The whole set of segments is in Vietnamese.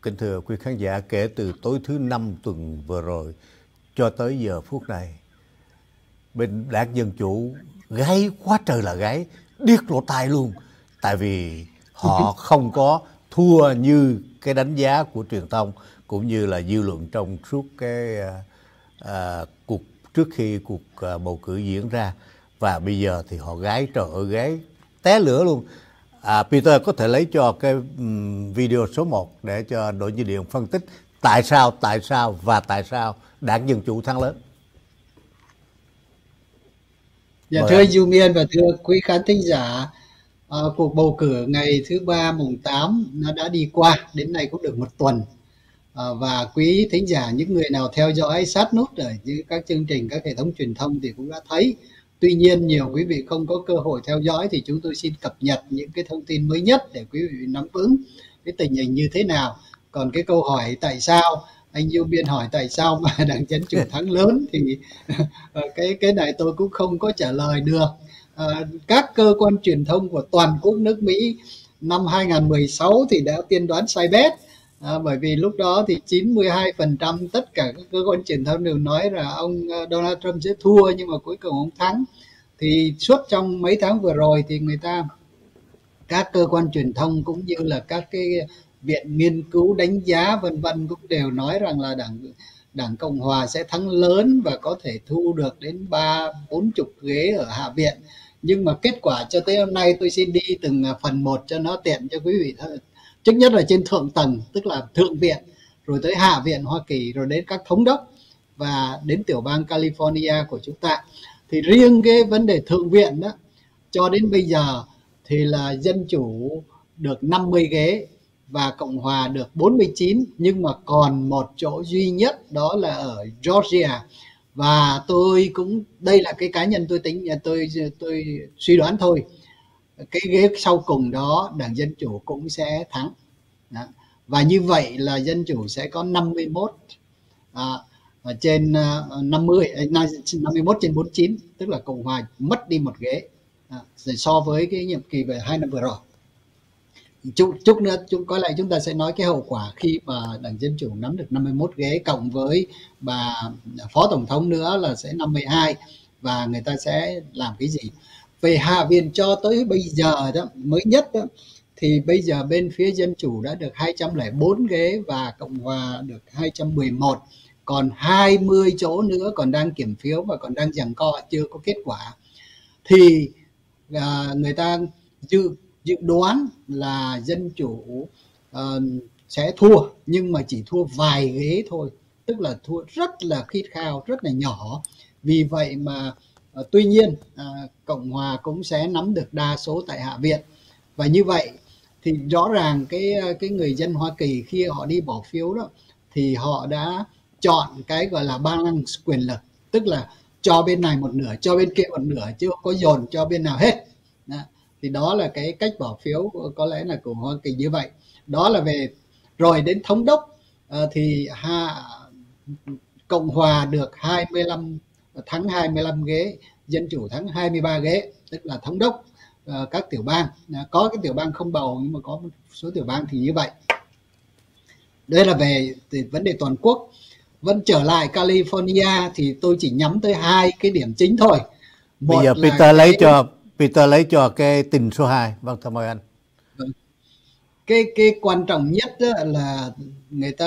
Kính thưa quý khán giả, kể từ tối thứ Năm tuần vừa rồi cho tới giờ phút này, bên Đảng Dân Chủ gáy quá trời là gáy, điếc lỗ tai luôn. Tại vì họ không có thua như cái đánh giá của truyền thông cũng như là dư luận trong suốt cái cuộc trước khi cuộc bầu cử diễn ra. Và bây giờ thì họ gáy, trời ơi, gáy té lửa luôn. Peter có thể lấy cho cái video số 1 để cho đội Như Điện phân tích tại sao Đảng Dân Chủ thắng lớn. Dạ, thưa anh Du Miên và thưa quý khán thính giả, cuộc bầu cử ngày thứ Ba mùng 8 nó đã đi qua, đến nay cũng được một tuần. Và quý thính giả, những người nào theo dõi sát nút ở các chương trình, các hệ thống truyền thông thì cũng đã thấy. Tuy nhiên nhiều quý vị không có cơ hội theo dõi thì chúng tôi xin cập nhật những cái thông tin mới nhất để quý vị nắm vững cái tình hình như thế nào. Còn cái câu hỏi tại sao anh Du Miên hỏi tại sao mà Đảng Dân Chủ thắng lớn thì cái này tôi cũng không có trả lời được. Các cơ quan truyền thông của toàn quốc nước Mỹ năm 2016 thì đã tiên đoán sai bét. Bởi vì lúc đó thì 92% tất cả các cơ quan truyền thông đều nói là ông Donald Trump sẽ thua, nhưng mà cuối cùng ông thắng. Thì suốt trong mấy tháng vừa rồi thì các cơ quan truyền thông cũng như là các cái viện nghiên cứu đánh giá vân vân cũng đều nói rằng là Đảng Cộng Hòa sẽ thắng lớn và có thể thu được đến 30-40 ghế ở Hạ viện. Nhưng mà kết quả cho tới hôm nay, tôi xin đi từng phần một cho nó tiện cho quý vị. Trước nhất là trên thượng tầng, tức là Thượng viện, rồi tới Hạ viện Hoa Kỳ, rồi đến các thống đốc và đến tiểu bang California của chúng ta. Thì riêng cái vấn đề Thượng viện đó, cho đến bây giờ thì là Dân Chủ được 50 ghế và Cộng Hòa được 49, nhưng mà còn một chỗ duy nhất, đó là ở Georgia. Và tôi cũng, đây là cái cá nhân tôi tính, tôi suy đoán thôi, cái ghế sau cùng đó Đảng Dân Chủ cũng sẽ thắng. Đó. Và như vậy là Dân Chủ sẽ có 51 trên 51 trên 49, tức là Cộng Hòa mất đi một ghế so với cái nhiệm kỳ về 2 năm vừa rồi. Chút nữa có lẽ chúng ta sẽ nói cái hậu quả khi mà Đảng Dân Chủ nắm được 51 ghế cộng với bà Phó Tổng thống nữa là sẽ 52, và người ta sẽ làm cái gì. Về Hạ viện cho tới bây giờ đó, mới nhất đó, thì bây giờ bên phía Dân Chủ đã được 204 ghế và Cộng Hòa được 211. Còn 20 chỗ nữa còn đang kiểm phiếu và còn đang giằng co, chưa có kết quả. Thì người ta dự đoán là Dân Chủ sẽ thua, nhưng mà chỉ thua vài ghế thôi, tức là thua rất là khít khao, rất là nhỏ. Vì vậy mà tuy nhiên Cộng Hòa cũng sẽ nắm được đa số tại Hạ viện. Và như vậy thì rõ ràng cái người dân Hoa Kỳ khi họ đi bỏ phiếu đó thì họ đã chọn cái gọi là balance quyền lực, tức là cho bên này một nửa, cho bên kia một nửa, chứ không có dồn cho bên nào hết. Đó. Thì đó là cái cách bỏ phiếu có lẽ là của Hoa Kỳ như vậy. Đó là về. Rồi đến thống đốc thì Cộng Hòa được thắng 25 ghế, Dân Chủ thắng 23 ghế, tức là thống đốc các tiểu bang. Có cái tiểu bang không bầu, nhưng mà có một số tiểu bang thì như vậy. Đây là về vấn đề toàn quốc. Vẫn trở lại California thì tôi chỉ nhắm tới hai cái điểm chính thôi. Bây giờ Peter lấy cho cái tin số 2. Vâng, thưa mời anh. Cái quan trọng nhất là người ta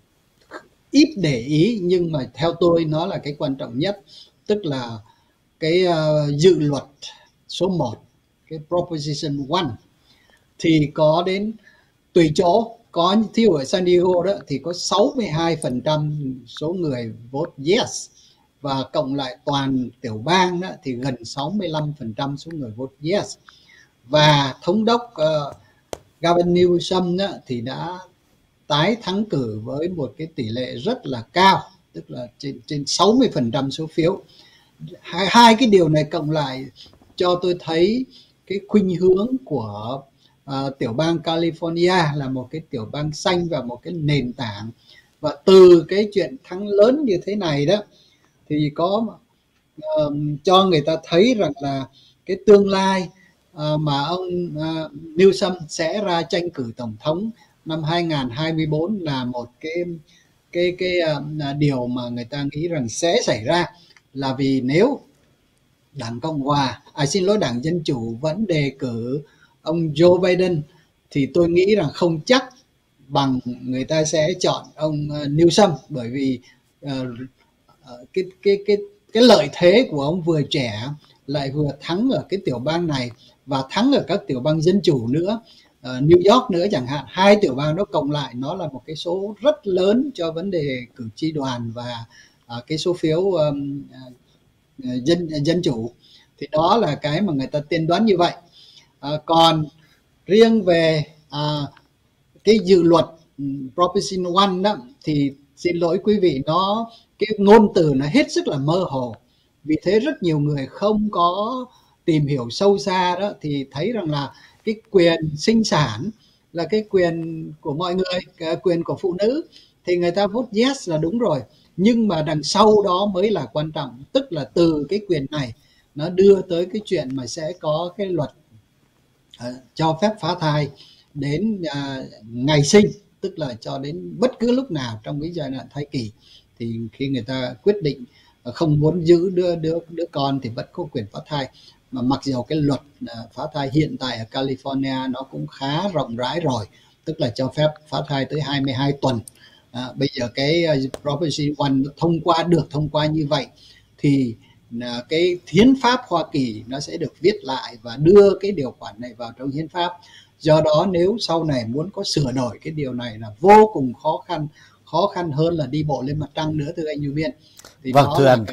ít để ý, nhưng mà theo tôi nó là cái quan trọng nhất, tức là cái dự luật số 1, cái Proposition 1, thì có đến tùy chỗ, có thí dụ ở San Diego đó thì có 62% số người vote yes, và cộng lại toàn tiểu bang đó thì gần 65% số người vote yes. Và thống đốc Gavin Newsom đó thì đã tái thắng cử với một cái tỷ lệ rất là cao, tức là trên 60% số phiếu. Hai cái điều này cộng lại cho tôi thấy cái khuynh hướng của tiểu bang California là một cái tiểu bang xanh và một cái nền tảng. Và từ cái chuyện thắng lớn như thế này đó thì có cho người ta thấy rằng là cái tương lai mà ông Newsom sẽ ra tranh cử tổng thống năm 2024 là một cái điều mà người ta nghĩ rằng sẽ xảy ra, là vì nếu Đảng Cộng Hòa, xin lỗi, Đảng Dân Chủ vẫn đề cử ông Joe Biden thì tôi nghĩ rằng không chắc bằng người ta sẽ chọn ông Newsom, bởi vì cái lợi thế của ông vừa trẻ lại vừa thắng ở cái tiểu bang này và thắng ở các tiểu bang dân chủ nữa, New York nữa chẳng hạn. Hai tiểu bang đó cộng lại nó là một cái số rất lớn cho vấn đề cử tri đoàn và cái số phiếu dân chủ. Thì đó là cái mà người ta tiên đoán như vậy. Còn riêng về cái dự luật Proposition 1 đó thì xin lỗi quý vị, cái ngôn từ nó hết sức là mơ hồ. Vì thế rất nhiều người không có tìm hiểu sâu xa đó thì thấy rằng là cái quyền sinh sản là cái quyền của mọi người, cái quyền của phụ nữ, thì người ta vote yes là đúng rồi. Nhưng mà đằng sau đó mới là quan trọng, tức là từ cái quyền này nó đưa tới cái chuyện mà sẽ có cái luật cho phép phá thai đến ngày sinh, tức là cho đến bất cứ lúc nào trong cái giai đoạn thai kỳ. Thì khi người ta quyết định không muốn giữ đứa con thì vẫn có quyền phá thai. Mà mặc dù cái luật phá thai hiện tại ở California nó cũng khá rộng rãi rồi, tức là cho phép phá thai tới 22 tuần. Bây giờ cái Proposition 1 được thông qua như vậy thì cái hiến pháp Hoa Kỳ nó sẽ được viết lại và đưa cái điều khoản này vào trong hiến pháp. Do đó nếu sau này muốn có sửa đổi cái điều này là vô cùng khó khăn hơn là đi bộ lên mặt trăng nữa, thưa anh Như Biên. Vâng, thưa anh,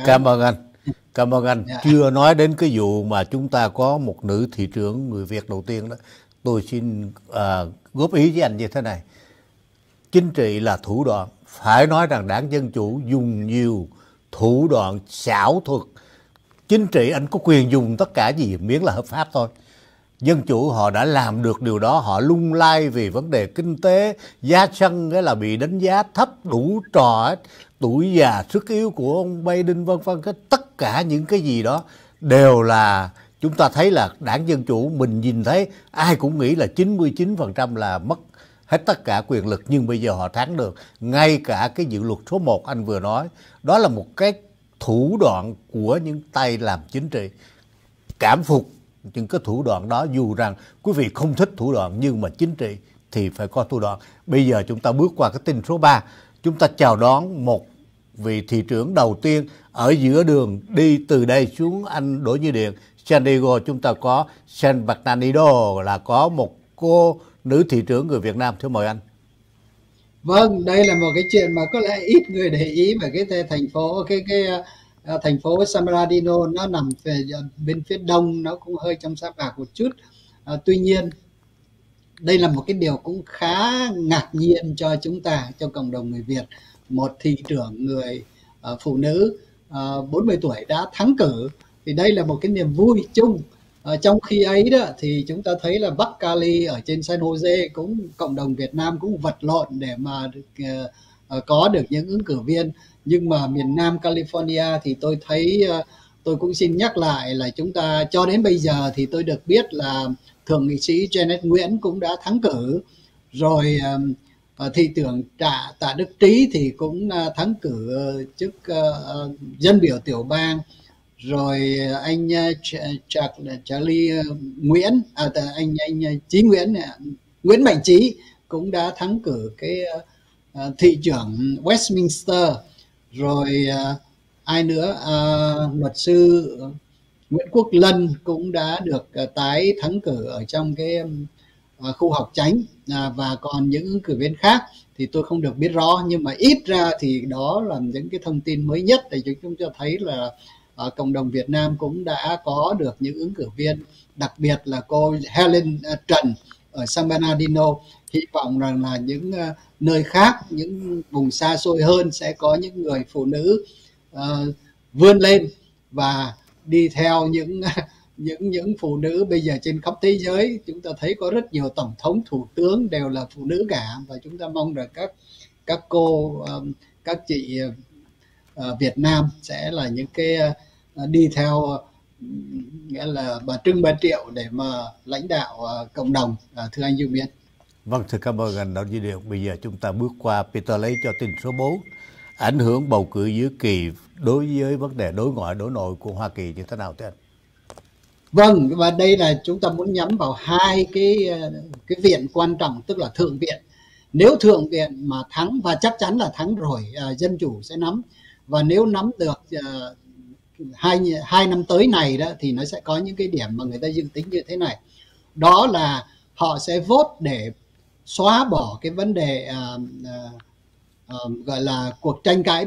cảm ơn anh. Chưa nói đến cái vụ mà chúng ta có một nữ thị trưởng người Việt đầu tiên đó. Tôi xin góp ý với anh như thế này. Chính trị là thủ đoạn. Phải nói rằng Đảng Dân Chủ dùng nhiều thủ đoạn xảo thuật. Chính trị anh có quyền dùng tất cả gì miễn là hợp pháp thôi. Dân Chủ họ đã làm được điều đó, họ lung lay vì vấn đề kinh tế, giá xăng cái là bị đánh giá thấp, đủ trò hết, tuổi già sức yếu của ông Biden vân vân, tất cả những cái gì đó đều là chúng ta thấy là Đảng Dân Chủ mình nhìn thấy ai cũng nghĩ là 99% là mất hết tất cả quyền lực, nhưng bây giờ họ thắng được. Ngay cả cái dự luật số 1 anh vừa nói, đó là một cái thủ đoạn của những tay làm chính trị. Cảm phục những cái thủ đoạn đó, dù rằng quý vị không thích thủ đoạn nhưng mà chính trị thì phải có thủ đoạn. Bây giờ chúng ta bước qua cái tin số 3. Chúng ta chào đón một vị thị trưởng đầu tiên ở giữa đường đi từ đây xuống anh Đỗ Như Điện, San Diego. Chúng ta có San Bernardino, là có một cô nữ thị trưởng người Việt Nam. Thưa mời anh. Vâng, đây là một cái chuyện mà có lẽ ít người để ý về cái thành phố, thành phố San Bernardino. Nó nằm về bên phía đông, nó cũng hơi trong sa mạc một chút. Tuy nhiên đây là một cái điều cũng khá ngạc nhiên cho chúng ta, cho cộng đồng người Việt. Một thị trưởng người phụ nữ 40 tuổi đã thắng cử, thì đây là một cái niềm vui chung. Trong khi ấy đó thì chúng ta thấy là Bắc Cali ở trên San Jose cũng cộng đồng Việt Nam cũng vật lộn để mà có được những ứng cử viên. Nhưng mà miền Nam California thì tôi thấy, tôi cũng xin nhắc lại là chúng ta cho đến bây giờ thì tôi được biết là Thượng nghị sĩ Janet Nguyễn cũng đã thắng cử rồi. Thị trưởng Tạ Đức Trí thì cũng thắng cử chức dân biểu tiểu bang. Rồi anh Charlie Nguyễn, anh Chí Nguyễn Mạnh Trí cũng đã thắng cử cái thị trưởng Westminster. Rồi ai nữa, luật sư Nguyễn Quốc Lân cũng đã được tái thắng cử ở trong cái khu học chánh, và còn những ứng cử viên khác thì tôi không được biết rõ, nhưng mà ít ra thì đó là những cái thông tin mới nhất để chúng ta thấy là cộng đồng Việt Nam cũng đã có được những ứng cử viên, đặc biệt là cô Helen Trần ở San Bernardino. Hy vọng rằng là những nơi khác, những vùng xa xôi hơn sẽ có những người phụ nữ vươn lên và đi theo những phụ nữ bây giờ trên khắp thế giới. Chúng ta thấy có rất nhiều tổng thống, thủ tướng đều là phụ nữ cả, và chúng ta mong rằng các cô, các chị Việt Nam sẽ là những cái đi theo, nghĩa là bà Trưng Bà Triệu để mà lãnh đạo cộng đồng. Thưa anh Dương Biên. Vâng, thưa cảm ơn anh Đỗ Duy Điệp. Bây giờ chúng ta bước qua Peter lấy cho tin số 4. Ảnh hưởng bầu cử giữa kỳ đối với vấn đề đối ngoại đối nội của Hoa Kỳ như thế nào thưa anh? Vâng, và đây là chúng ta muốn nhắm vào hai cái viện quan trọng, tức là thượng viện. Nếu thượng viện mà thắng, và chắc chắn là thắng rồi, dân chủ sẽ nắm, và nếu nắm được hai năm tới này đó, thì nó sẽ có những cái điểm mà người ta dự tính như thế này. Đó là họ sẽ vote để xóa bỏ cái vấn đề gọi là cuộc tranh cãi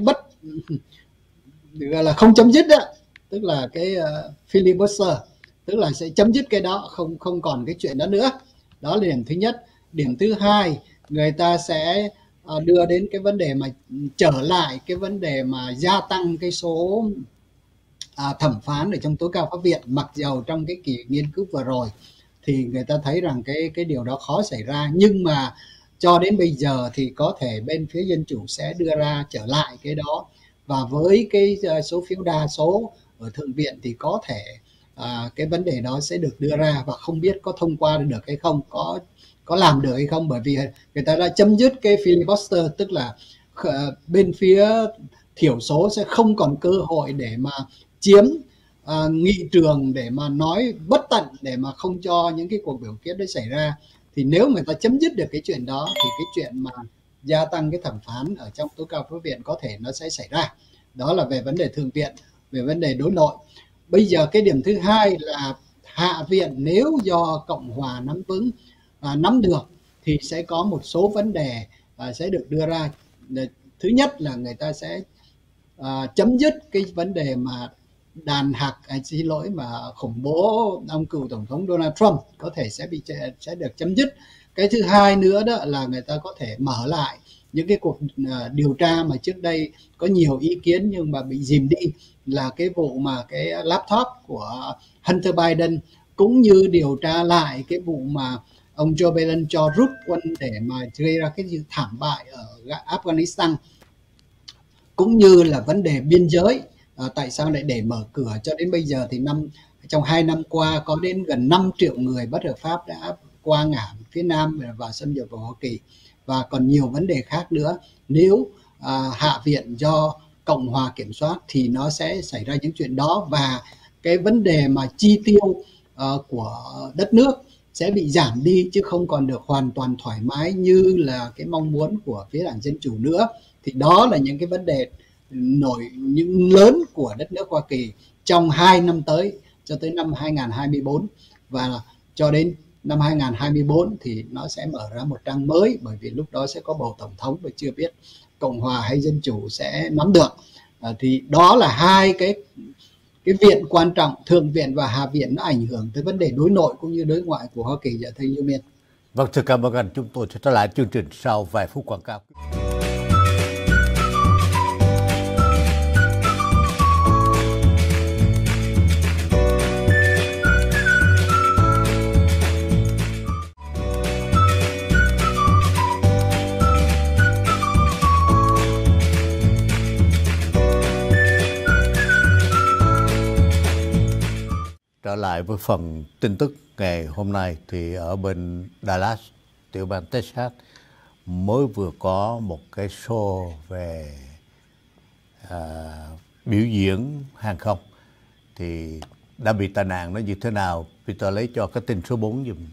gọi là không chấm dứt đó, tức là cái filibuster, tức là sẽ chấm dứt cái đó, không còn cái chuyện đó nữa. Đó là điểm thứ nhất. Điểm thứ hai, người ta sẽ đưa đến cái vấn đề mà trở lại cái vấn đề mà gia tăng cái số thẩm phán ở trong tối cao pháp viện, mặc dầu trong cái kỳ nghiên cứu vừa rồi thì người ta thấy rằng cái điều đó khó xảy ra, nhưng mà cho đến bây giờ thì có thể bên phía dân chủ sẽ đưa ra trở lại cái đó, và với cái số phiếu đa số ở thượng viện thì có thể cái vấn đề đó sẽ được đưa ra, và không biết có thông qua được hay không, có làm được hay không, bởi vì người ta đã chấm dứt cái filibuster, tức là bên phía thiểu số sẽ không còn cơ hội để mà chiếm nghị trường, để mà nói bất tận, để mà không cho những cái cuộc biểu quyết đấy xảy ra. Thì nếu người ta chấm dứt được cái chuyện đó thì cái chuyện mà gia tăng cái thẩm phán ở trong tối cao pháp viện có thể nó sẽ xảy ra. Đó là về vấn đề thượng viện, về vấn đề đối nội. Bây giờ cái điểm thứ hai là hạ viện, nếu do Cộng hòa nắm vững, nắm được, thì sẽ có một số vấn đề sẽ được đưa ra. Thứ nhất là người ta sẽ chấm dứt cái vấn đề mà đàn hạc, xin lỗi, mà khủng bố ông cựu tổng thống Donald Trump có thể sẽ được chấm dứt. Cái thứ hai nữa đó là người ta có thể mở lại những cái cuộc điều tra mà trước đây có nhiều ý kiến nhưng mà bị dìm đi, là cái vụ mà cái laptop của Hunter Biden, cũng như điều tra lại cái vụ mà ông Joe Biden cho rút quân để mà gây ra cái sự thảm bại ở Afghanistan, cũng như là vấn đề biên giới. Tại sao lại để mở cửa? Cho đến bây giờ thì trong 2 năm qua có đến gần 5 triệu người bất hợp pháp đã qua ngã phía Nam và xâm nhập vào Hoa Kỳ, và còn nhiều vấn đề khác nữa. Nếu hạ viện do Cộng hòa kiểm soát thì nó sẽ xảy ra những chuyện đó, và cái vấn đề mà chi tiêu của đất nước sẽ bị giảm đi, chứ không còn được hoàn toàn thoải mái như là cái mong muốn của phía đảng Dân Chủ nữa. Thì đó là những cái vấn đề những lớn của đất nước Hoa Kỳ trong 2 năm tới, cho tới năm 2024, và cho đến năm 2024 thì nó sẽ mở ra một trang mới, bởi vì lúc đó sẽ có bầu tổng thống và chưa biết Cộng hòa hay Dân Chủ sẽ nắm được. Thì đó là hai cái viện quan trọng, thượng viện và hạ viện, nó ảnh hưởng tới vấn đề đối nội cũng như đối ngoại của Hoa Kỳ. Dạ thưa Du Miên. Vâng, thưa cảm ơn anh. Chúng tôi sẽ trở lại chương trình sau vài phút quảng cáo. Trở lại với phần tin tức ngày hôm nay thì ở bên Dallas, tiểu bang Texas, mới vừa có một cái show về biểu diễn hàng không thì đã bị tai nạn. nó như thế nào? Peter lấy cho cái tin số 4 dùm.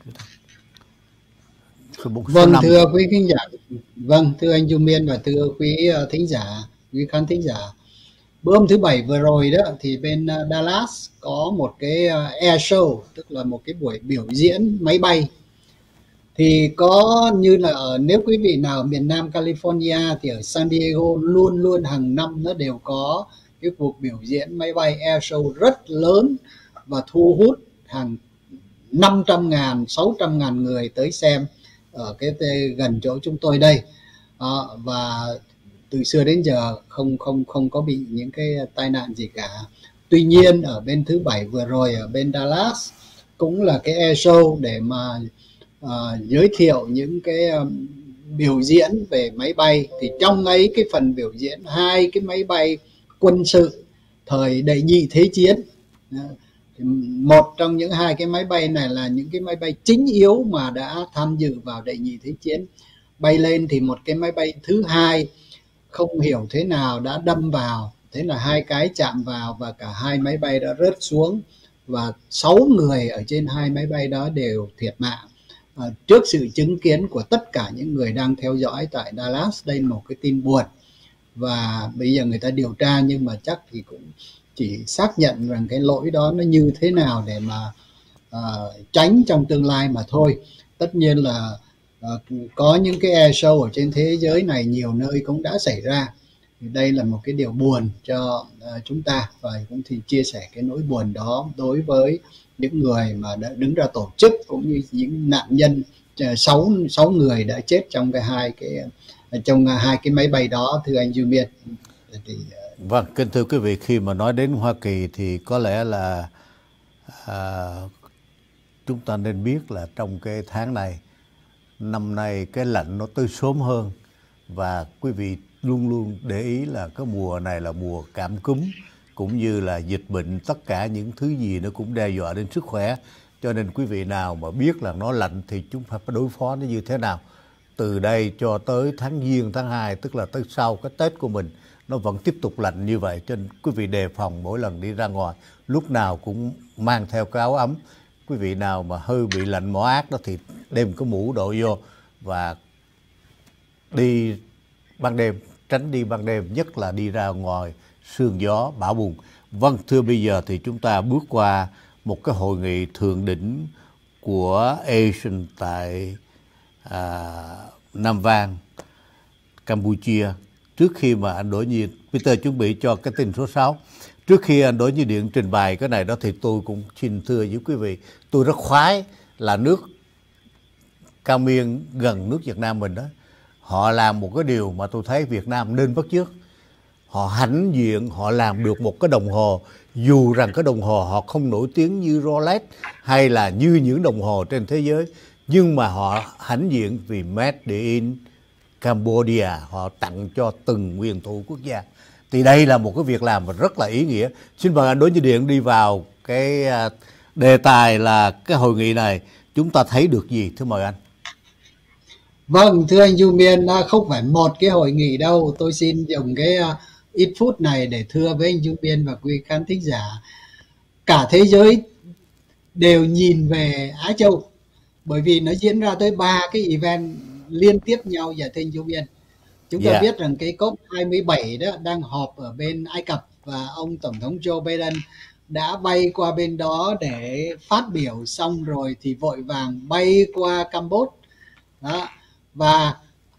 Số 4, vâng, thưa quý khán giả, vâng, thưa anh Du Miên và thưa quý thính giả, quý khán thính giả. Bữa hôm thứ Bảy vừa rồi đó thì bên Dallas có một cái air show, tức là một cái buổi biểu diễn máy bay. Thì có như là nếu quý vị nào ở miền Nam California thì ở San Diego luôn luôn hàng năm nó đều có cái cuộc biểu diễn máy bay air show rất lớn, và thu hút hàng 500.000, 600.000 người tới xem ở cái gần chỗ chúng tôi đây. Và từ xưa đến giờ không có bị những cái tai nạn gì cả. Tuy nhiên ở bên thứ Bảy vừa rồi ở bên Dallas cũng là cái air show để mà giới thiệu những cái biểu diễn về máy bay. Thì trong ấy cái phần biểu diễn 2 cái máy bay quân sự thời đệ nhị thế chiến, một trong những hai cái máy bay này là những cái máy bay chính yếu mà đã tham dự vào đệ nhị thế chiến. Bay lên thì một cái máy bay thứ hai không hiểu thế nào đã đâm vào, thế là hai cái chạm vào và cả hai máy bay đã rớt xuống, và 6 người ở trên hai máy bay đó đều thiệt mạng trước sự chứng kiến của tất cả những người đang theo dõi tại Dallas. Đây là một cái tin buồn, và bây giờ người ta điều tra, nhưng mà chắc thì cũng chỉ xác nhận rằng cái lỗi đó nó như thế nào để mà tránh trong tương lai mà thôi. Tất nhiên là có những cái air show ở trên thế giới này nhiều nơi cũng đã xảy ra. Thì đây là một cái điều buồn cho chúng ta, và cũng thì chia sẻ cái nỗi buồn đó đối với những người mà đã đứng ra tổ chức, cũng như những nạn nhân 6 người đã chết trong hai cái máy bay đó, thưa anh Du Miên. Vâng, kính thưa quý vị, khi mà nói đến Hoa Kỳ thì có lẽ là chúng ta nên biết là trong cái tháng này, năm nay cái lạnh nó tới sớm hơn, và quý vị luôn luôn để ý là cái mùa này là mùa cảm cúm, cũng như là dịch bệnh, tất cả những thứ gì nó cũng đe dọa đến sức khỏe. Cho nên quý vị nào mà biết là nó lạnh thì chúng phải đối phó nó như thế nào. Từ đây cho tới tháng Giêng, tháng 2, tức là tới sau cái Tết của mình, nó vẫn tiếp tục lạnh như vậy. Cho nên quý vị đề phòng mỗi lần đi ra ngoài, lúc nào cũng mang theo cái áo ấm. Quý vị nào mà hơi bị lạnh mỏ ác đó thì đem cái mũ đội vô, và đi ban đêm, tránh đi ban đêm, nhất là đi ra ngoài sương gió bão bùng. Vâng, thưa, bây giờ thì chúng ta bước qua một cái hội nghị thượng đỉnh của ASEAN tại Nam Vang, Campuchia. Trước khi mà anh Đỗ Nhi, Peter chuẩn bị cho cái tin số 6, trước khi anh Đỗ Nhi Điện trình bày cái này đó thì tôi cũng xin thưa với quý vị, tôi rất khoái là nước Cao Miên gần nước Việt Nam mình đó, họ làm một cái điều mà tôi thấy Việt Nam nên bắt chước. Họ hãnh diện, họ làm được một cái đồng hồ, dù rằng cái đồng hồ họ không nổi tiếng như Rolex hay là như những đồng hồ trên thế giới, nhưng mà họ hãnh diện vì Made in Cambodia, họ tặng cho từng nguyên thủ quốc gia. Thì đây là một cái việc làm rất là ý nghĩa. Xin mời anh Đỗ Nhi Điện đi vào cái đề tài là cái hội nghị này chúng ta thấy được gì, thưa mời anh. Vâng, thưa anh Du Miên, không phải một cái hội nghị đâu. Tôi xin dùng cái ít phút này để thưa với anh Du Miên và quý khán thính giả. Cả thế giới đều nhìn về Á Châu, bởi vì nó diễn ra tới 3 cái event liên tiếp nhau. Và thưa anh Du Miên, chúng ta biết rằng cái COP27 đó đang họp ở bên Ai Cập, và ông Tổng thống Joe Biden đã bay qua bên đó để phát biểu, xong rồi thì vội vàng bay qua Campuchia. Đó. Và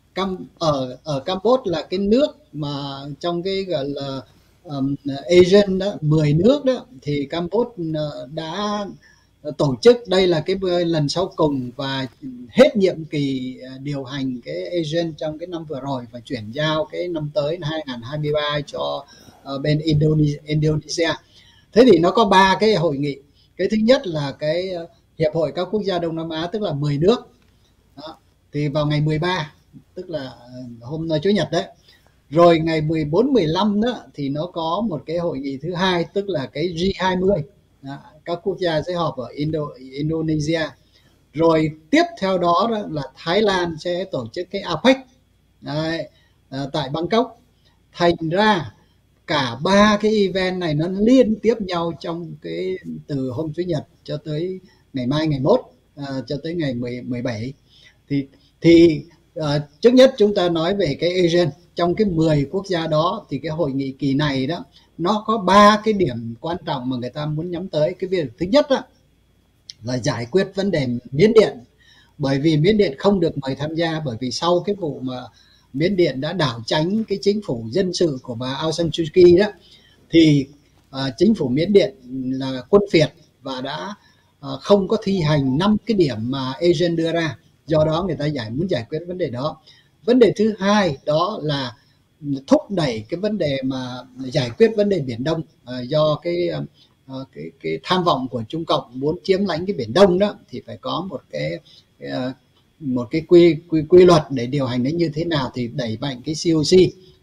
ở Campuchia là cái nước mà trong cái gọi là ASEAN đó, 10 nước đó, thì Campuchia đã tổ chức, đây là cái lần sau cùng và hết nhiệm kỳ điều hành cái ASEAN trong cái năm vừa rồi, và chuyển giao cái năm tới 2023 cho bên Indonesia. Thế thì nó có 3 cái hội nghị. Cái thứ nhất là cái Hiệp hội các quốc gia Đông Nam Á, tức là 10 nước. Đó. Thì vào ngày 13, tức là hôm Chủ nhật đấy. Rồi ngày 14, 15 đó thì nó có một cái hội nghị thứ hai, tức là cái G20. Đó. Các quốc gia sẽ họp ở Indonesia. Rồi tiếp theo đó là Thái Lan sẽ tổ chức cái APEC đấy, tại Bangkok. Thành ra cả 3 cái event này nó liên tiếp nhau trong cái từ hôm Chủ nhật cho tới ngày mai, ngày mốt, cho tới ngày 17. Thì trước nhất chúng ta nói về cái ASEAN. Trong cái 10 quốc gia đó thì cái hội nghị kỳ này đó, nó có 3 cái điểm quan trọng mà người ta muốn nhắm tới. Cái việc thứ nhất đó là giải quyết vấn đề Miến Điện, bởi vì Miến Điện không được mời tham gia, bởi vì sau cái vụ mà Miến Điện đã đảo tránh cái chính phủ dân sự của bà Aung San Suu Kyi đó, thì chính phủ Miến Điện là quân phiệt và đã không có thi hành 5 cái điểm mà ASEAN đưa ra. Do đó người ta muốn giải quyết vấn đề đó. Vấn đề thứ hai đó là thúc đẩy cái vấn đề mà giải quyết vấn đề Biển Đông, do cái tham vọng của Trung Cộng muốn chiếm lãnh cái Biển Đông đó, thì phải có một cái quy luật để điều hành nó như thế nào, thì đẩy mạnh cái COC.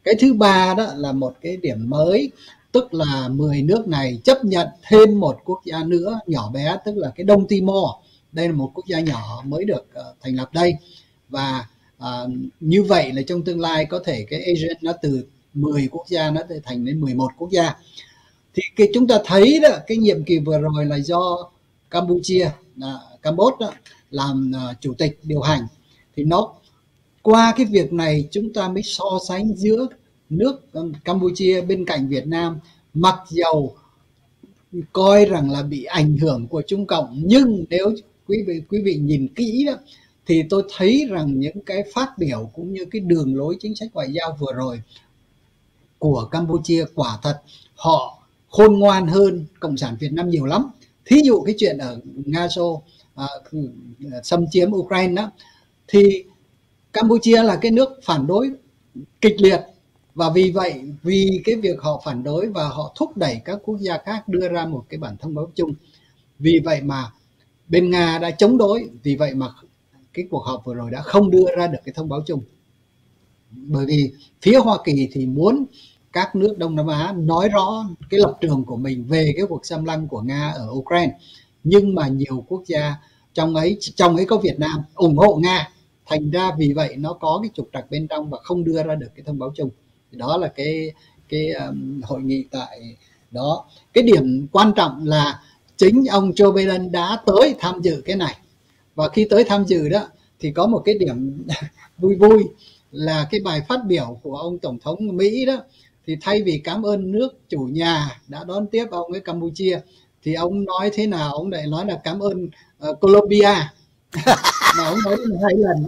Cái thứ ba đó là một cái điểm mới, tức là 10 nước này chấp nhận thêm một quốc gia nữa nhỏ bé, tức là cái Đông Timor. Đây là một quốc gia nhỏ mới được thành lập đây, và như vậy là trong tương lai có thể cái ASEAN nó từ 10 quốc gia nó thành đến 11 quốc gia. Thì chúng ta thấy đó, cái nhiệm kỳ vừa rồi là do Campuchia, Campuchia đó, làm chủ tịch điều hành, thì nó qua cái việc này chúng ta mới so sánh giữa nước Campuchia bên cạnh Việt Nam, mặc dầu coi rằng là bị ảnh hưởng của Trung Cộng, nhưng nếu quý vị nhìn kỹ đó thì tôi thấy rằng những cái phát biểu cũng như cái đường lối chính sách ngoại giao vừa rồi của Campuchia quả thật họ khôn ngoan hơn Cộng sản Việt Nam nhiều lắm. Thí dụ cái chuyện ở Nga Xô xâm chiếm Ukraine đó, thì Campuchia là cái nước phản đối kịch liệt, và vì vậy vì cái việc họ phản đối và họ thúc đẩy các quốc gia khác đưa ra một cái bản thông báo chung, vì vậy mà bên Nga đã chống đối, vì vậy mà cái cuộc họp vừa rồi đã không đưa ra được cái thông báo chung. Bởi vì phía Hoa Kỳ thì muốn các nước Đông Nam Á nói rõ cái lập trường của mình về cái cuộc xâm lăng của Nga ở Ukraine, nhưng mà nhiều quốc gia trong ấy có Việt Nam ủng hộ Nga, thành ra vì vậy nó có cái trục trặc bên trong và không đưa ra được cái thông báo chung. Đó là cái hội nghị tại đó. Cái điểm quan trọng là chính ông Joe Biden đã tới tham dự cái này, và khi tới tham dự đó thì có một cái điểm vui vui là cái bài phát biểu của ông Tổng thống Mỹ đó, thì thay vì cảm ơn nước chủ nhà đã đón tiếp ông ở Campuchia, thì ông nói thế nào, ông lại nói là cảm ơn Colombia mà ông nói 2 lần.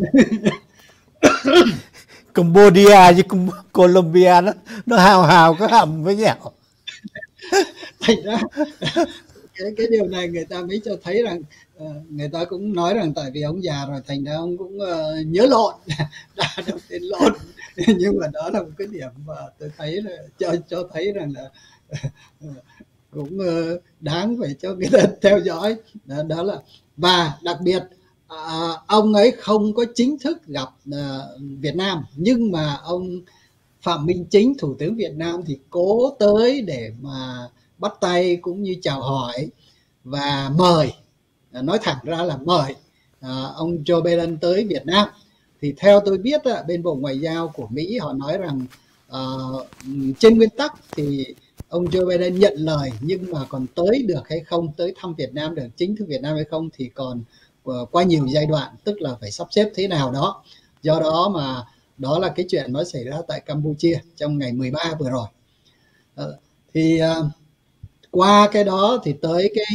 Cambodia với Colombia nó hào có hầm với nhau. Thành ra cái điều này người ta mới cho thấy rằng người ta cũng nói rằng tại vì ông già rồi thành ra ông cũng nhớ lộn, đã được tên lộn. Nhưng mà đó là một cái điểm mà tôi thấy là cho thấy rằng là cũng đáng phải cho người ta theo dõi. Đó là, và đặc biệt ông ấy không có chính thức gặp Việt Nam, nhưng mà ông Phạm Minh Chính, Thủ tướng Việt Nam thì cố tới để mà bắt tay cũng như chào hỏi và mời, nói thẳng ra là mời ông Joe Biden tới Việt Nam. Thì theo tôi biết bên Bộ Ngoại giao của Mỹ họ nói rằng trên nguyên tắc thì ông Joe Biden nhận lời, nhưng mà còn tới được hay không, tới thăm Việt Nam được chính thức Việt Nam hay không thì còn qua nhiều giai đoạn, tức là phải sắp xếp thế nào đó. Do đó mà đó là cái chuyện nó xảy ra tại Campuchia trong ngày 13 vừa rồi. Thì qua cái đó thì tới cái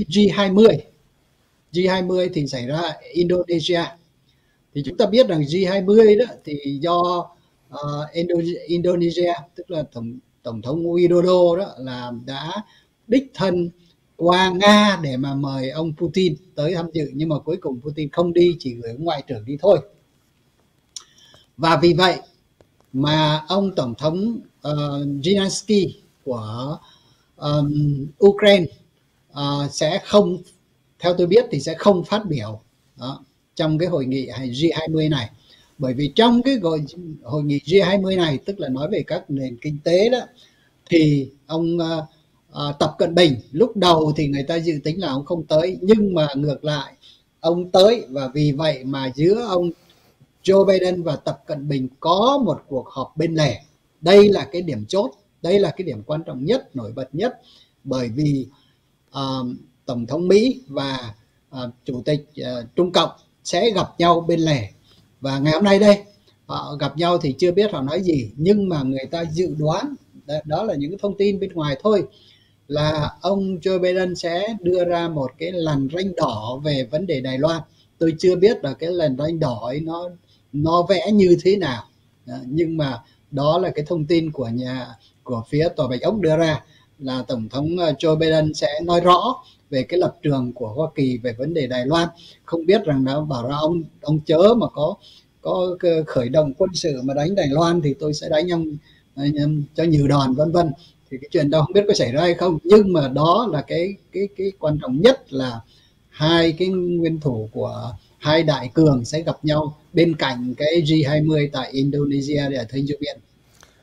G20 thì xảy ra Indonesia. Thì chúng ta biết rằng G20 đó thì do Indonesia, tức là Tổng thống Widodo đó là đã đích thân qua Nga để mà mời ông Putin tới tham dự, nhưng mà cuối cùng Putin không đi, chỉ gửi ngoại trưởng đi thôi. Và vì vậy mà ông Tổng thống Zelensky của Ukraine sẽ không, theo tôi biết thì sẽ không phát biểu đó, trong cái hội nghị G20 này. Bởi vì trong cái hội nghị G20 này, tức là nói về các nền kinh tế đó, thì ông Tập Cận Bình lúc đầu thì người ta dự tính là ông không tới, nhưng mà ngược lại ông tới, và vì vậy mà giữa ông Joe Biden và Tập Cận Bình có một cuộc họp bên lề. Đây là cái điểm chốt, đây là cái điểm quan trọng nhất, nổi bật nhất, bởi vì Tổng thống Mỹ và Chủ tịch Trung Cộng sẽ gặp nhau bên lề. Và ngày hôm nay đây họ gặp nhau thì chưa biết họ nói gì, nhưng mà người ta dự đoán, đó là những thông tin bên ngoài thôi, là ông Joe Biden sẽ đưa ra một cái lằn ranh đỏ về vấn đề Đài Loan. Tôi chưa biết là cái lằn ranh đỏ ấy nó vẽ như thế nào, nhưng mà đó là cái thông tin của phía Tòa Bạch Ốc đưa ra, là Tổng thống Joe Biden sẽ nói rõ về cái lập trường của Hoa Kỳ về vấn đề Đài Loan. Không biết rằng nó bảo ra ông chớ mà có khởi động quân sự mà đánh Đài Loan thì tôi sẽ đánh ông cho nhiều đòn, vân vân. Thì cái chuyện đó không biết có xảy ra hay không, nhưng mà đó là cái quan trọng nhất, là hai cái nguyên thủ của hai đại cường sẽ gặp nhau bên cạnh cái G20 tại Indonesia để ở Thanh Châu Viện.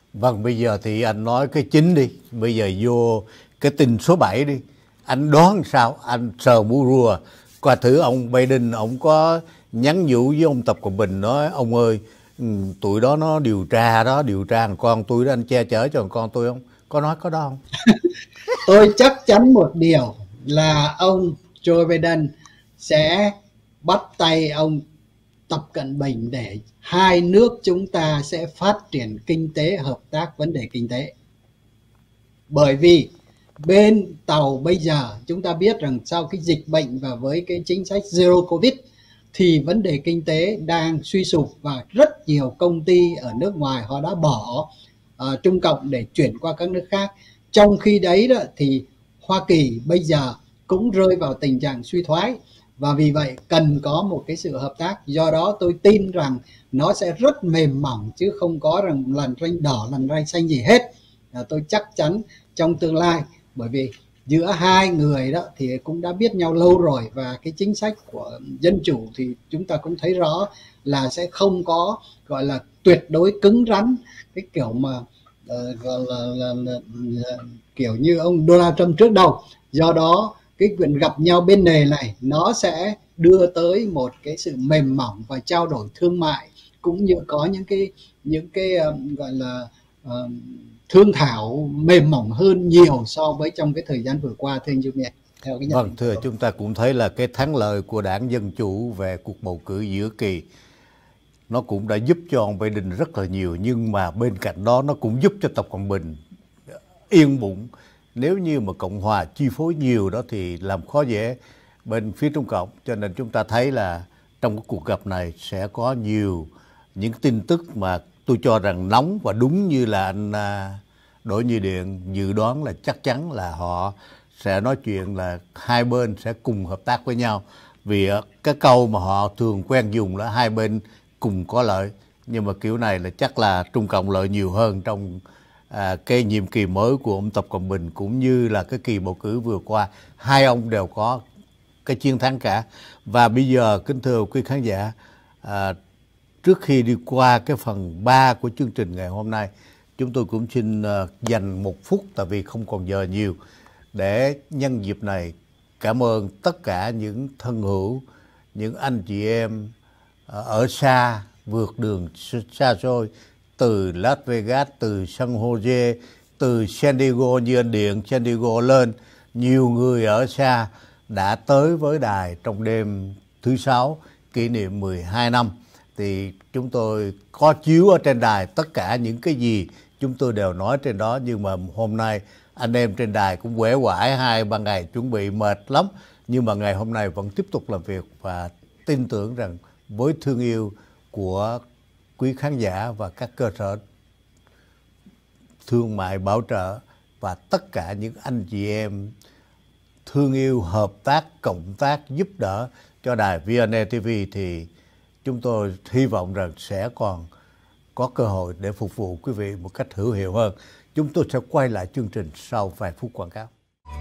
Vâng, bây giờ thì anh nói cái chính đi. Bây giờ vô cái tin số 7 đi. Anh đoán sao? Anh sờ mũ rùa. Coi thử ông Biden, ông có nhắn nhủ với ông Tập Cận Bình nói: ông ơi, tụi đó nó điều tra đó, điều tra thằng con tôi đó, anh che chở cho thằng con tôi không? Có nói có đó không? Tôi chắc chắn một điều là ông Joe Biden sẽ bắt tay ông Tập Cận Bình để hai nước chúng ta sẽ phát triển kinh tế, hợp tác vấn đề kinh tế. Bởi vì bên Tàu bây giờ chúng ta biết rằng sau cái dịch bệnh và với cái chính sách Zero Covid thì vấn đề kinh tế đang suy sụp và rất nhiều công ty ở nước ngoài họ đã bỏ Trung Cộng để chuyển qua các nước khác. Trong khi đấy đó thì Hoa Kỳ bây giờ cũng rơi vào tình trạng suy thoái và vì vậy cần có một cái sự hợp tác. Do đó tôi tin rằng nó sẽ rất mềm mỏng chứ không có rằng làn ranh đỏ, làn ranh xanh gì hết. Tôi chắc chắn trong tương lai, bởi vì giữa hai người đó thì cũng đã biết nhau lâu rồi và cái chính sách của dân chủ thì chúng ta cũng thấy rõ là sẽ không có gọi là tuyệt đối cứng rắn cái kiểu mà gọi là kiểu như ông Donald Trump trước đâu. Do đó cái chuyện gặp nhau bên lề này nó sẽ đưa tới một cái sự mềm mỏng và trao đổi thương mại, cũng như có những cái gọi là thương thảo mềm mỏng hơn nhiều so với trong cái thời gian vừa qua, thưa anh Duy Miên. Theo cái nhận Vâng, thưa chúng ta cũng thấy là cái thắng lợi của đảng Dân Chủ về cuộc bầu cử giữa kỳ nó cũng đã giúp cho ông Biden rất là nhiều, nhưng mà bên cạnh đó nó cũng giúp cho Tập Cận Bình yên bụng. Nếu như mà Cộng hòa chi phối nhiều đó thì làm khó dễ bên phía Trung Cộng. Cho nên chúng ta thấy là trong cái cuộc gặp này sẽ có nhiều những tin tức mà tôi cho rằng nóng, và đúng như là anh Đỗ Như Điện dự đoán là chắc chắn là họ sẽ nói chuyện là hai bên sẽ cùng hợp tác với nhau. Vì cái câu mà họ thường quen dùng là hai bên cùng có lợi. Nhưng mà kiểu này là chắc là Trung Cộng lợi nhiều hơn trong cái nhiệm kỳ mới của ông Tập Cận Bình, cũng như là cái kỳ bầu cử vừa qua. Hai ông đều có cái chiến thắng cả. Và bây giờ kính thưa quý khán giả, trước khi đi qua cái phần 3 của chương trình ngày hôm nay, chúng tôi cũng xin dành 1 phút, tại vì không còn giờ nhiều, để nhân dịp này cảm ơn tất cả những thân hữu, những anh chị em ở xa, vượt đường xa xôi, từ Las Vegas, từ San Jose, từ San Diego như anh Điện, San Diego lên. Nhiều người ở xa đã tới với đài trong đêm thứ Sáu kỷ niệm 12 năm. Thì chúng tôi có chiếu ở trên đài tất cả những cái gì chúng tôi đều nói trên đó. Nhưng mà hôm nay anh em trên đài cũng uể oải 2-3 ngày chuẩn bị mệt lắm. Nhưng mà ngày hôm nay vẫn tiếp tục làm việc, và tin tưởng rằng với thương yêu của quý khán giả và các cơ sở thương mại bảo trợ và tất cả những anh chị em thương yêu, hợp tác, cộng tác, giúp đỡ cho đài VNA TV, thì chúng tôi hy vọng rằng sẽ còn có cơ hội để phục vụ quý vị một cách hữu hiệu hơn. Chúng tôi sẽ quay lại chương trình sau vài phút quảng cáo.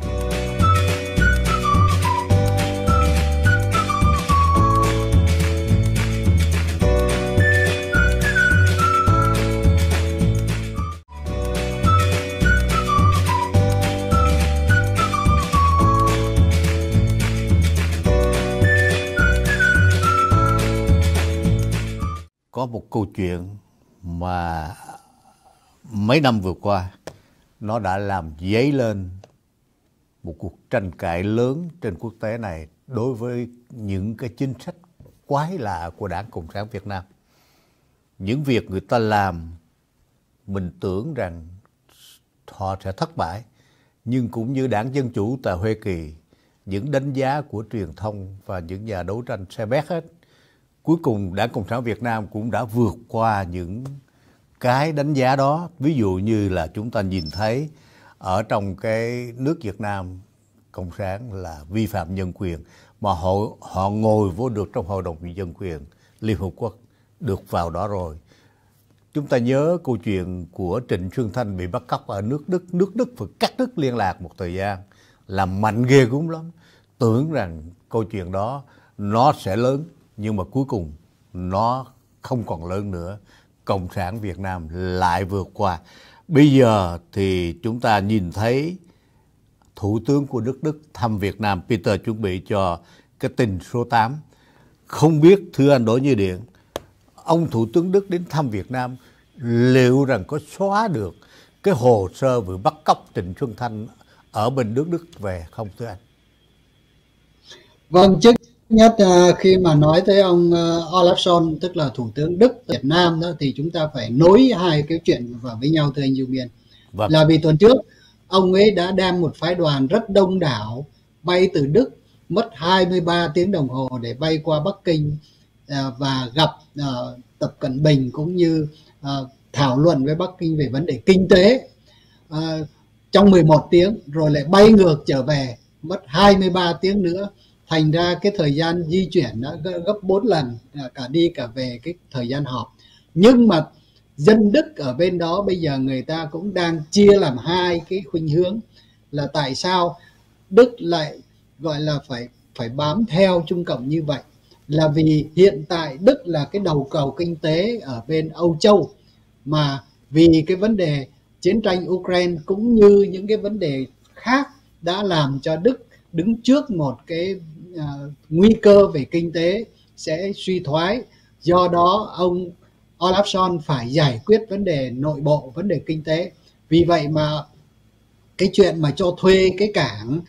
Có một câu chuyện mà mấy năm vừa qua nó đã làm dấy lên một cuộc tranh cãi lớn trên quốc tế này đối với những cái chính sách quái lạ của Đảng Cộng sản Việt Nam. Những việc người ta làm mình tưởng rằng họ sẽ thất bại, nhưng cũng như Đảng Dân Chủ tại Hoa Kỳ, những đánh giá của truyền thông và những nhà đấu tranh xe bét hết, cuối cùng Đảng Cộng sản Việt Nam cũng đã vượt qua những cái đánh giá đó. Ví dụ như là chúng ta nhìn thấy ở trong cái nước Việt Nam Cộng sản là vi phạm nhân quyền, mà họ ngồi vô được trong Hội đồng Nhân quyền Liên Hợp Quốc, được vào đó rồi. Chúng ta nhớ câu chuyện của Trịnh Xuân Thanh bị bắt cóc ở nước Đức. Nước Đức phải cắt đứt liên lạc một thời gian, làm mạnh ghê gớm lắm. Tưởng rằng câu chuyện đó nó sẽ lớn, nhưng mà cuối cùng nó không còn lớn nữa. Cộng sản Việt Nam lại vượt qua. Bây giờ thì chúng ta nhìn thấy Thủ tướng của Đức thăm Việt Nam, Peter chuẩn bị cho cái tin số 8. Không biết, thưa anh Đỗ Như Điện, ông Thủ tướng Đức đến thăm Việt Nam liệu rằng có xóa được cái hồ sơ vụ bắt cóc Trịnh Xuân Thanh ở bên nước Đức về không thưa anh? Vâng, trước nhất khi mà nói tới ông Olaf Scholz, tức là Thủ tướng Đức Việt Nam đó, thì chúng ta phải nối hai cái chuyện vào với nhau thưa anh Du Miên. Vâng. Là vì tuần trước ông ấy đã đem một phái đoàn rất đông đảo bay từ Đức, mất 23 tiếng đồng hồ để bay qua Bắc Kinh và gặp Tập Cận Bình cũng như thảo luận với Bắc Kinh về vấn đề kinh tế trong 11 tiếng, rồi lại bay ngược trở về mất 23 tiếng nữa. Thành ra cái thời gian di chuyển đã gấp 4 lần, cả đi cả về cái thời gian họp. Nhưng mà dân Đức ở bên đó bây giờ người ta cũng đang chia làm hai cái khuynh hướng, là tại sao Đức lại gọi là phải bám theo Trung Cộng như vậy. Là vì hiện tại Đức là cái đầu cầu kinh tế ở bên Âu Châu, mà vì cái vấn đề chiến tranh Ukraine cũng như những cái vấn đề khác đã làm cho Đức đứng trước một cái nguy cơ về kinh tế sẽ suy thoái. Do đó ông Olaf Scholz phải giải quyết vấn đề nội bộ, vấn đề kinh tế. Vì vậy mà cái chuyện mà cho thuê cái cảng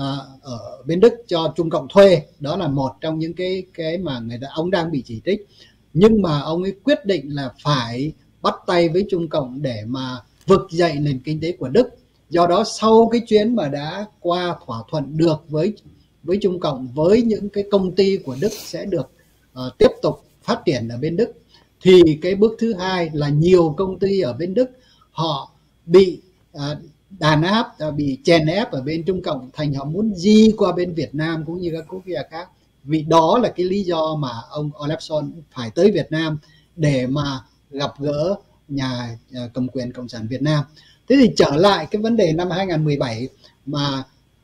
ở bên Đức cho Trung Cộng thuê, đó là một trong những cái mà ông đang bị chỉ trích. Nhưng mà ông ấy quyết định là phải bắt tay với Trung Cộng để mà vực dậy nền kinh tế của Đức. Do đó sau cái chuyến mà đã qua thỏa thuận được với Trung Cộng, với những cái công ty của Đức sẽ được tiếp tục phát triển ở bên Đức, thì cái bước thứ hai là nhiều công ty ở bên Đức họ bị đàn áp, bị chèn ép ở bên Trung Cộng, thành họ muốn di qua bên Việt Nam cũng như các quốc gia khác. Vì đó là cái lý do mà ông Olaf Scholz phải tới Việt Nam để mà gặp gỡ nhà cầm quyền Cộng sản Việt Nam. Thế thì trở lại cái vấn đề năm 2017 mà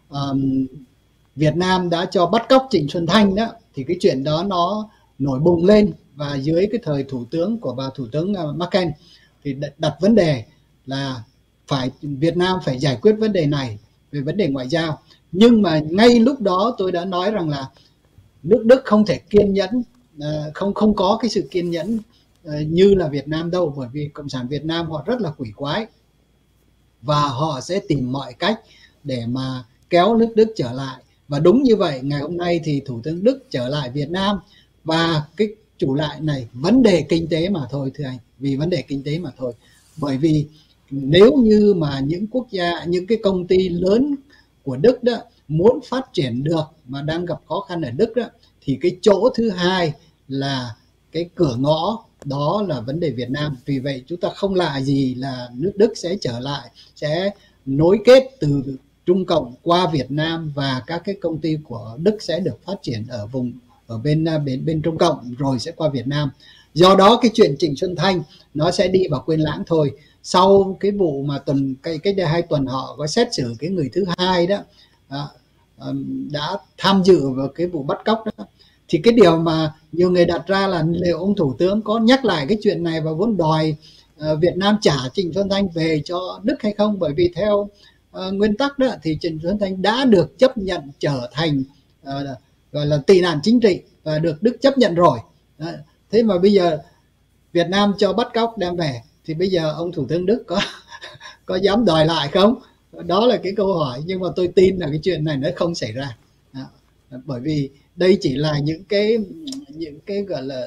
Việt Nam đã cho bắt cóc Trịnh Xuân Thanh đó, thì cái chuyện đó nó nổi bùng lên, và dưới cái thời thủ tướng của bà Thủ tướng Merkel thì đặt vấn đề là Việt Nam phải giải quyết vấn đề này về vấn đề ngoại giao. Nhưng mà ngay lúc đó tôi đã nói rằng là nước Đức không thể kiên nhẫn, không có cái sự kiên nhẫn như là Việt Nam đâu, bởi vì Cộng sản Việt Nam họ rất là quỷ quái và họ sẽ tìm mọi cách để mà kéo nước Đức trở lại. Và đúng như vậy, ngày hôm nay thì Thủ tướng Đức trở lại Việt Nam, và cái chủ lại này vấn đề kinh tế mà thôi thưa anh, vì vấn đề kinh tế mà thôi. Bởi vì nếu như mà những quốc gia, những cái công ty lớn của Đức đó muốn phát triển được mà đang gặp khó khăn ở Đức đó, thì cái chỗ thứ hai là cái cửa ngõ, đó là vấn đề Việt Nam. Vì vậy chúng ta không lạ gì là nước Đức sẽ trở lại, sẽ nối kết từ Trung Cộng qua Việt Nam, và các cái công ty của Đức sẽ được phát triển ở vùng ở bên Trung Cộng rồi sẽ qua Việt Nam. Do đó cái chuyện Trịnh Xuân Thanh nó sẽ đi vào quên lãng thôi. Sau cái vụ mà cách đây 2 tuần họ có xét xử cái người thứ hai đó, đã tham dự vào cái vụ bắt cóc đó, thì cái điều mà nhiều người đặt ra là liệu ông Thủ tướng có nhắc lại cái chuyện này và muốn đòi Việt Nam trả Trịnh Xuân Thanh về cho Đức hay không. Bởi vì theo nguyên tắc đó thì Trịnh Xuân Thanh đã được chấp nhận trở thành gọi là tị nạn chính trị và được Đức chấp nhận rồi. Thế mà bây giờ Việt Nam cho bắt cóc đem về, thì bây giờ ông Thủ tướng Đức có dám đòi lại không? Đó là cái câu hỏi. Nhưng mà tôi tin là cái chuyện này nó không xảy ra. Bởi vì đây chỉ là những cái gọi là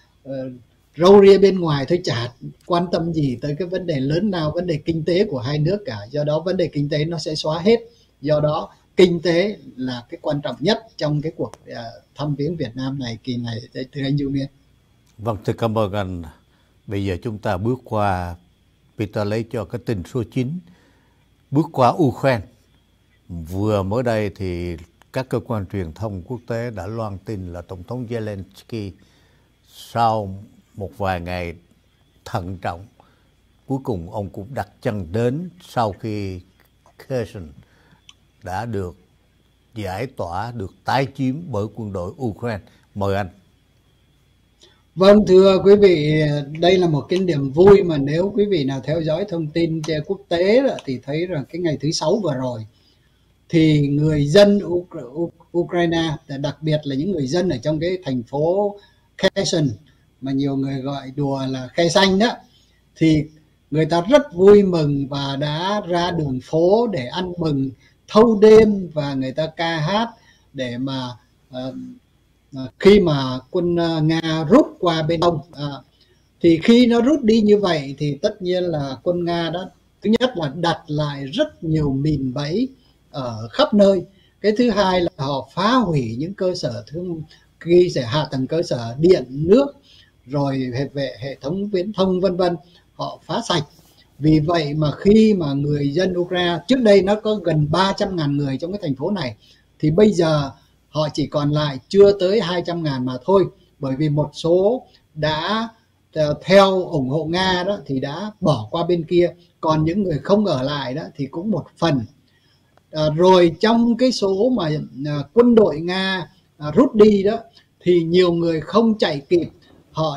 râu ria bên ngoài thôi, chả quan tâm gì tới cái vấn đề lớn nào, vấn đề kinh tế của hai nước cả. Do đó vấn đề kinh tế nó sẽ xóa hết. Do đó kinh tế là cái quan trọng nhất trong cái cuộc thăm viếng Việt Nam này kỳ này, thưa anh Du Miên. Vâng, thưa cảm ơn anh. Bây giờ chúng ta bước qua, Peter lấy cho cái tin số 9, bước qua Ukraine. Vừa mới đây thì các cơ quan truyền thông quốc tế đã loan tin là Tổng thống Zelensky sau một vài ngày thận trọng, cuối cùng ông cũng đặt chân đến sau khi Kherson đã được giải tỏa, được tái chiếm bởi quân đội Ukraine. Mời anh. Vâng, thưa quý vị, đây là một cái niềm vui mà nếu quý vị nào theo dõi thông tin trên quốc tế đó, thì thấy rằng cái ngày thứ Sáu vừa rồi thì người dân Ukraine, đặc biệt là những người dân ở trong cái thành phố Kherson mà nhiều người gọi đùa là Khe Xanh đó, thì người ta rất vui mừng và đã ra đường phố để ăn mừng thâu đêm, và người ta ca hát để mà khi mà quân Nga rút qua bên đông. Thì khi nó rút đi như vậy thì tất nhiên là quân Nga đã, thứ nhất là đặt lại rất nhiều mìn bẫy ở khắp nơi. Cái thứ hai là họ phá hủy những cơ sở hạ tầng cơ sở điện nước, rồi hệ thống viễn thông vân vân, họ phá sạch. Vì vậy mà khi mà người dân Ukraine, trước đây nó có gần 300.000 người trong cái thành phố này, thì bây giờ họ chỉ còn lại chưa tới 200.000 mà thôi, bởi vì một số đã theo ủng hộ Nga đó thì đã bỏ qua bên kia, còn những người không ở lại đó thì cũng một phần. Rồi trong cái số mà quân đội Nga rút đi đó thì nhiều người không chạy kịp, họ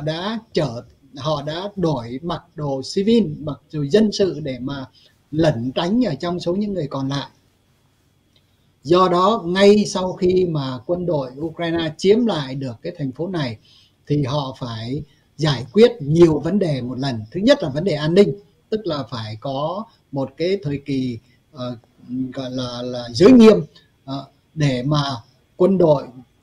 đã đổi mặc đồ civil, mặc đồ dân sự để mà lẩn tránh ở trong số những người còn lại. Do đó ngay sau khi mà quân đội Ukraine chiếm lại được cái thành phố này thì họ phải giải quyết nhiều vấn đề một lần. Thứ nhất là vấn đề an ninh, tức là phải có một cái thời kỳ gọi là giới nghiêm để mà quân đội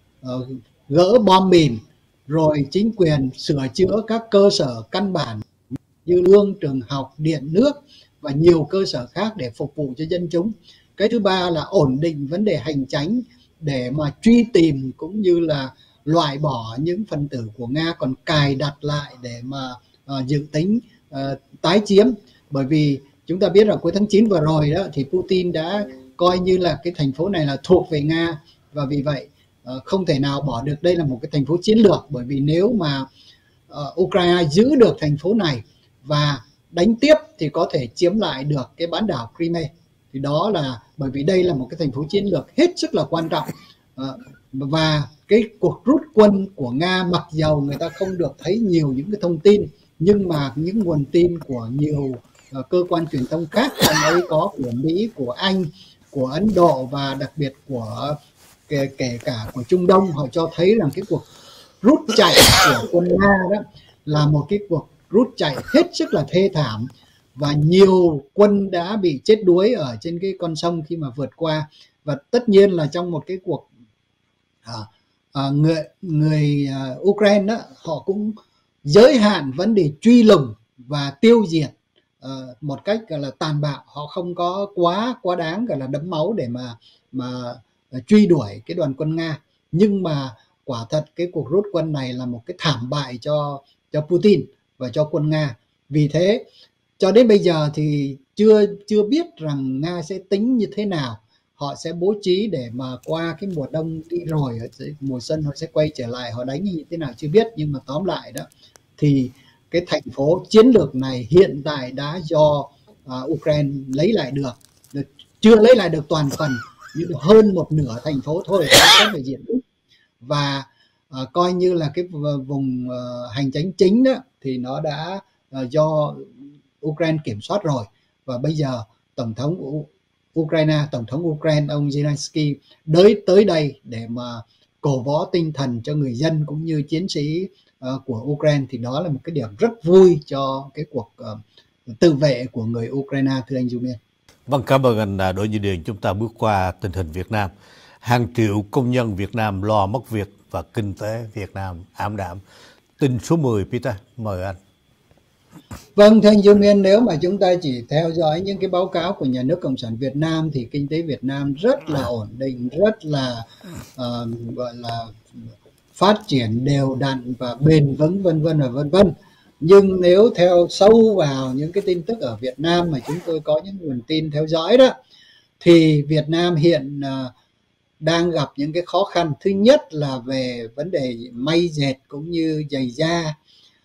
gỡ bom mìn, rồi chính quyền sửa chữa các cơ sở căn bản như lương, trường học, điện nước và nhiều cơ sở khác để phục vụ cho dân chúng. Cái thứ ba là ổn định vấn đề hành chánh để mà truy tìm cũng như là loại bỏ những phần tử của Nga còn cài đặt lại để mà dự tính tái chiếm. Bởi vì chúng ta biết là cuối tháng 9 vừa rồi đó thì Putin đã coi như là cái thành phố này là thuộc về Nga, và vì vậy không thể nào bỏ được đây là một cái thành phố chiến lược. Bởi vì nếu mà Ukraine giữ được thành phố này và đánh tiếp thì có thể chiếm lại được cái bán đảo Crimea. Thì đó là bởi vì đây là một cái thành phố chiến lược hết sức là quan trọng. Và cái cuộc rút quân của Nga, mặc dầu người ta không được thấy nhiều những cái thông tin, nhưng mà những nguồn tin của nhiều cơ quan truyền thông khác, trong ấy có của Mỹ, của Anh, của Ấn Độ và đặc biệt của kể cả của Trung Đông, họ cho thấy rằng cái cuộc rút chạy của quân Nga đó là một cái cuộc rút chạy hết sức là thê thảm, và nhiều quân đã bị chết đuối ở trên cái con sông khi mà vượt qua. Và tất nhiên là trong một cái cuộc người Ukraine đó, họ cũng giới hạn vấn đề truy lùng và tiêu diệt một cách gọi là tàn bạo. Họ không có quá đáng gọi là đẫm máu để mà truy đuổi cái đoàn quân Nga. Nhưng mà quả thật cái cuộc rút quân này là một cái thảm bại cho Putin và cho quân Nga. Vì thế cho đến bây giờ thì chưa biết rằng Nga sẽ tính như thế nào. Họ sẽ bố trí để mà qua cái mùa đông đi rồi mùa xuân họ sẽ quay trở lại, họ đánh như thế nào chưa biết. Nhưng mà tóm lại đó thì cái thành phố chiến lược này hiện tại đã do Ukraine lấy lại được, chưa lấy lại được toàn phần, nhưng hơn một nửa thành phố thôi về diện tích. Và coi như là cái vùng hành chánh chính đó thì nó đã do Ukraine kiểm soát rồi. Và bây giờ Tổng thống Ukraine ông Zelensky tới đây để mà cổ võ tinh thần cho người dân cũng như chiến sĩ của Ukraine, thì đó là một cái điểm rất vui cho cái cuộc tự vệ của người Ukraine, thưa anh Jumian. Vâng, cảm ơn anh Đỗ Như Điền. Chúng ta bước qua tình hình Việt Nam. Hàng triệu công nhân Việt Nam lo mất việc và kinh tế Việt Nam ảm đạm. Tin số 10, Peter, mời anh. Vâng, thưa anh Dương Nguyên, nếu mà chúng ta chỉ theo dõi những cái báo cáo của Nhà nước Cộng sản Việt Nam thì kinh tế Việt Nam rất là ổn định, rất là gọi là phát triển đều đặn và bền vững vân vân và vân vân. Nhưng nếu theo sâu vào những cái tin tức ở Việt Nam mà chúng tôi có những nguồn tin theo dõi đó, thì Việt Nam hiện đang gặp những cái khó khăn. Thứ nhất là về vấn đề may dệt cũng như giày da.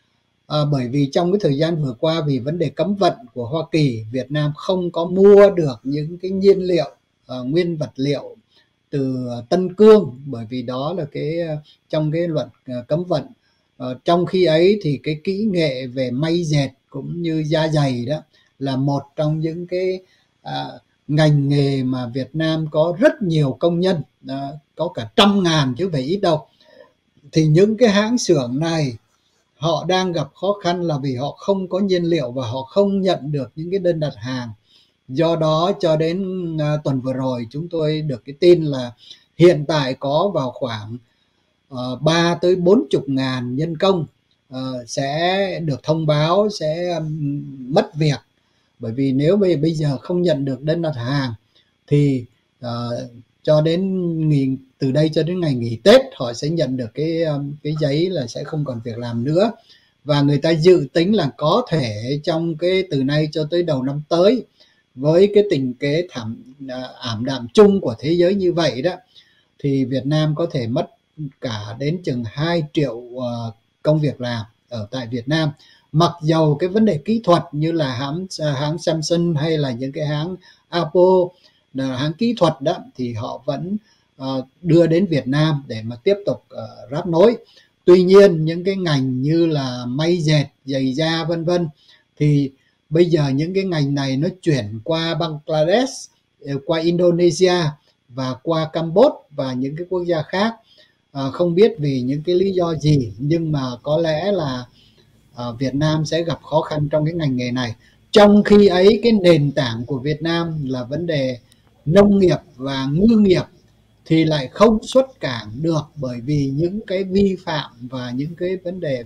Bởi vì trong cái thời gian vừa qua, vì vấn đề cấm vận của Hoa Kỳ, Việt Nam không có mua được những cái nhiên liệu, nguyên vật liệu từ Tân Cương, bởi vì đó là trong cái luật cấm vận Trong khi ấy thì cái kỹ nghệ về may dệt cũng như da giày đó là một trong những cái ngành nghề mà Việt Nam có rất nhiều công nhân, có cả 100.000 chứ không phải ít đâu. Thì những cái hãng xưởng này họ đang gặp khó khăn là vì họ không có nhiên liệu và họ không nhận được những cái đơn đặt hàng. Do đó cho đến tuần vừa rồi chúng tôi được cái tin là hiện tại có vào khoảng 3 tới 40.000 nhân công sẽ được thông báo sẽ mất việc, bởi vì nếu bây giờ không nhận được đơn đặt hàng thì cho đến từ đây cho đến ngày nghỉ Tết họ sẽ nhận được cái giấy là sẽ không còn việc làm nữa. Và người ta dự tính là có thể trong cái từ nay cho tới đầu năm tới, với cái tình kế ảm đạm chung của thế giới như vậy đó, thì Việt Nam có thể mất cả đến chừng 2 triệu công việc làm ở tại Việt Nam. Mặc dầu cái vấn đề kỹ thuật như là hãng Samsung hay là những cái hãng Apple, hãng kỹ thuật đó, thì họ vẫn đưa đến Việt Nam để mà tiếp tục ráp nối. Tuy nhiên những cái ngành như là may dệt, giày da vân vân thì bây giờ những cái ngành này nó chuyển qua Bangladesh, qua Indonesia và qua Campuchia và những cái quốc gia khác. Không biết vì những cái lý do gì nhưng mà có lẽ là Việt Nam sẽ gặp khó khăn trong cái ngành nghề này. Trong khi ấy cái nền tảng của Việt Nam là vấn đề nông nghiệp và ngư nghiệp thì lại không xuất cảng được, bởi vì những cái vi phạm và những cái vấn đề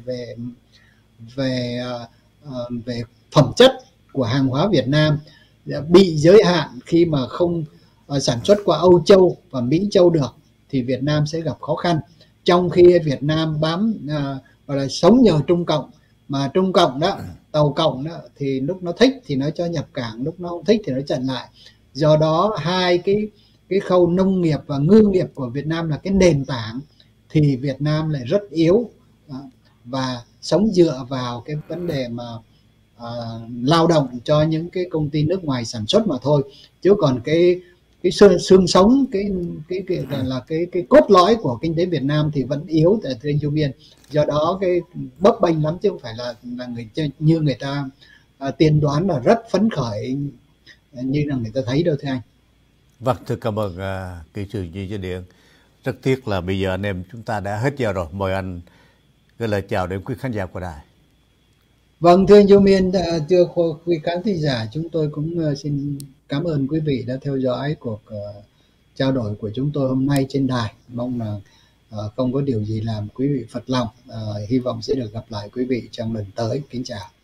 về phẩm chất của hàng hóa Việt Nam bị giới hạn khi mà không sản xuất qua Âu Châu và Mỹ Châu được thì Việt Nam sẽ gặp khó khăn. Trong khi Việt Nam gọi là sống nhờ Trung Cộng, mà Trung Cộng đó, tàu cộng đó thì lúc nó thích thì nó cho nhập cảng, lúc nó không thích thì nó chặn lại. Do đó hai cái khâu nông nghiệp và ngư nghiệp của Việt Nam là cái nền tảng thì Việt Nam lại rất yếu và sống dựa vào cái vấn đề mà lao động cho những cái công ty nước ngoài sản xuất mà thôi. Chứ còn cái xương sống, cái cốt lõi của kinh tế Việt Nam thì vẫn yếu tại thưa anh Chu Miên. Do đó cái bấp bênh lắm chứ không phải là như người ta tiên đoán là rất phấn khởi như là người ta thấy đâu thưa anh. Vâng, thưa cảm ơn kỹ sư Duy Chí Điện. Rất tiếc là bây giờ anh em chúng ta đã hết giờ rồi. Mời anh gửi lời chào đến quý khán giả của đài. Vâng, thưa anh Chu Miên, thưa quý khán thính giả, chúng tôi cũng xin cảm ơn quý vị đã theo dõi cuộc trao đổi của chúng tôi hôm nay trên đài. Mong là không có điều gì làm quý vị phật lòng. Hy vọng sẽ được gặp lại quý vị trong lần tới. Kính chào.